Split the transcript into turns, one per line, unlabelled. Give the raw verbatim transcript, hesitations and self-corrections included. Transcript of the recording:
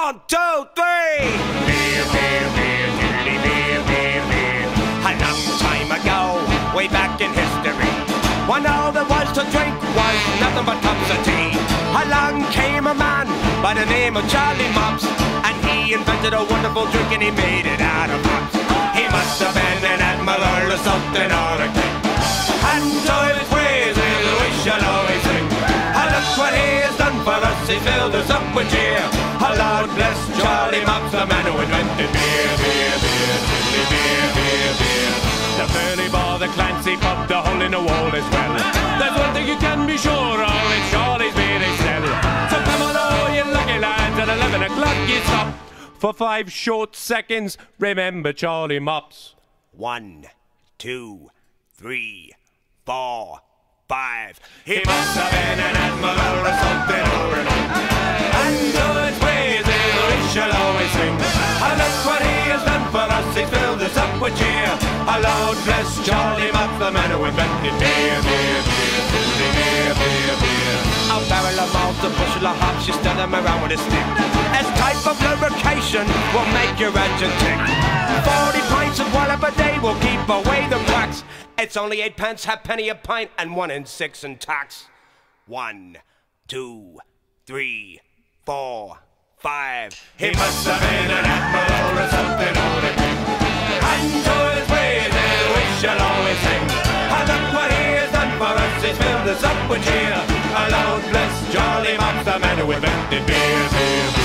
One, two, three! Beer, beer, beer, diddly beer, beer, beer. A long time ago, way back in history, when all there was to drink was nothing but cups of tea, along came a man by the name of Charlie Mops, and he invented a wonderful drink and he made it out of hops. He must have been an admiral or something or a king, and to his praises we shall always sing. And look what he has done for us, he filled us up with cheer. Lord bless Charlie Mops, the man who invented beer, beer, beer, diddly beer, beer, beer. The Burley Bar, the Clancy Pub, the hole in the wall as well. There's one thing you can be sure of, it's Charlie's beer they sell. So come on all you lucky lads, at eleven o'clock you stop. For five short seconds, remember Charlie Mops. One, two, three, four, five. He must have been an admiral or something or another. And to his praises we shall always sing. And look what he has done for us, he's filled us up with cheer. A Lord bless Charlie Mops, the man who invented beer, beer, beer, diddly beer, beer, beer. A barrel of malt, a bushel of hops, you stir them around with a stick. As type of lubrication will make your engine tick. Forty pints of wallop a day will keep away the cracks. It's only eight pence, halfpenny a pint, and one in six in tax. One, two, three, four, five. He must have been an admiral or something or a king. And to his praises we shall always sing. And look what he has done for us, he's filled us up with cheer. A Lord bless Charlie Mops, the man who invented beer, beer, beer.